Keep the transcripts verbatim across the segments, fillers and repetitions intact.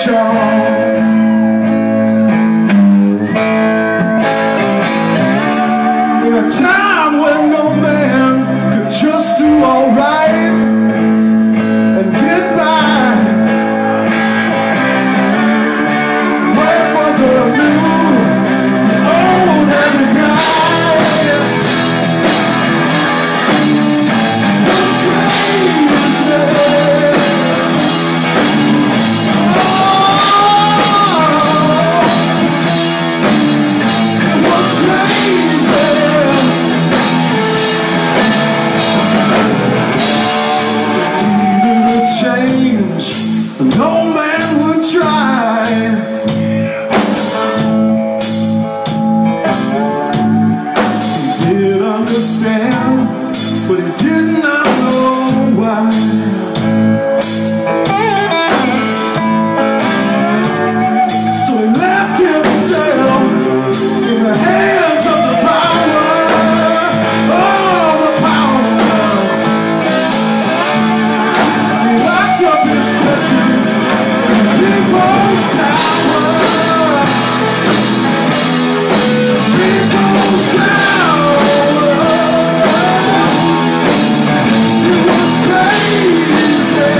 In a time when no man could just do all right and get by, when mother knew the old had to die. No man would try. He did understand, but he did not know why. So he left himself in the hands of the power. Oh, the power. He locked up his questions. People's tower. People's tower. It was crazy.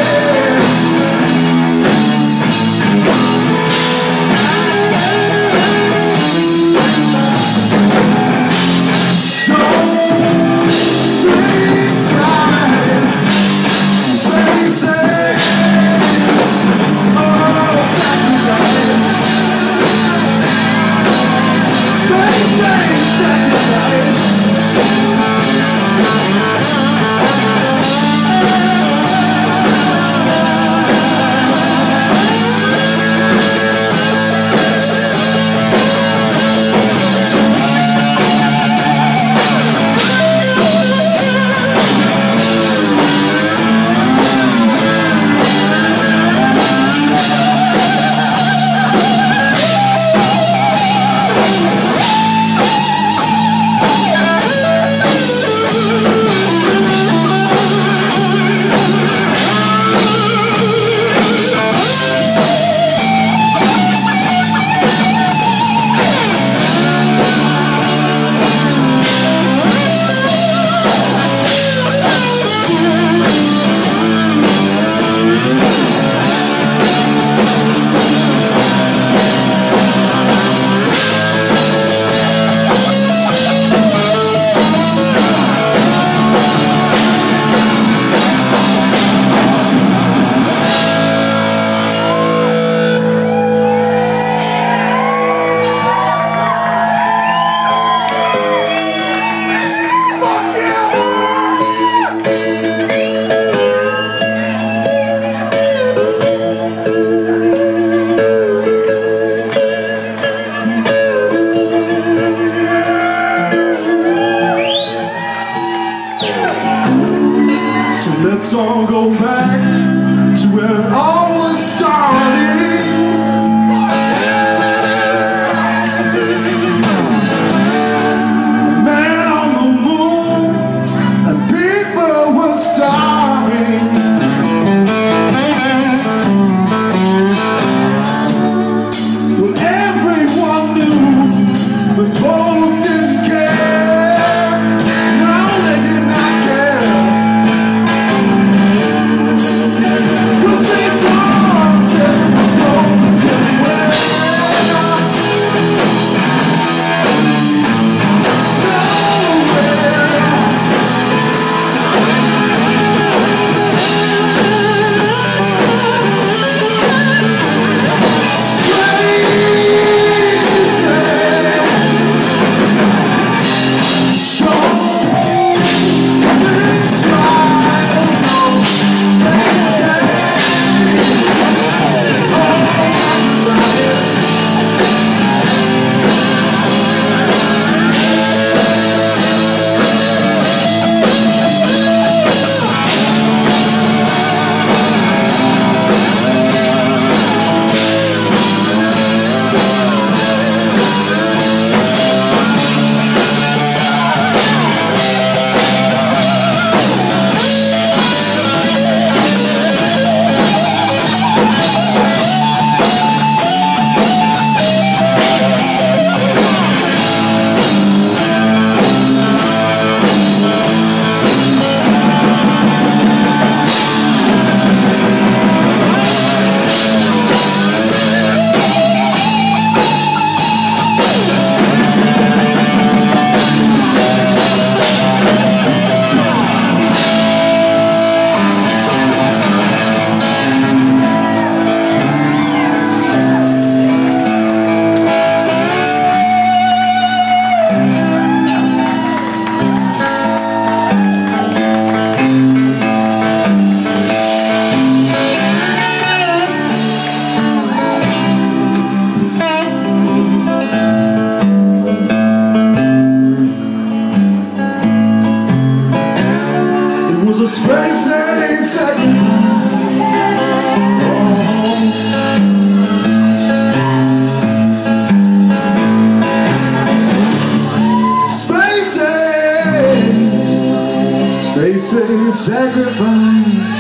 Don't think twice. Spaces. Oh, sacrifice. Say goodbyes.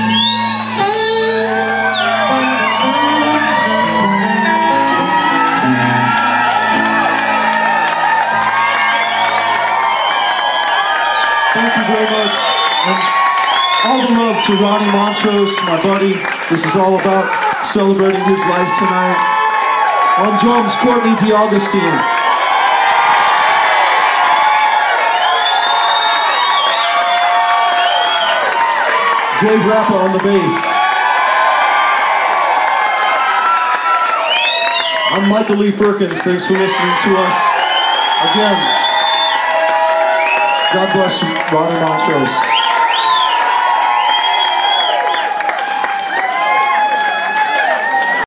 Thank you very much. And all the love to Ronnie Montrose, my buddy. This is all about celebrating his life tonight. On drums, Courtney D'Augustine. Dave Rappa on the bass. I'm Michael Lee Perkins. Thanks for listening to us. Again, God bless you, Ronnie Montrose.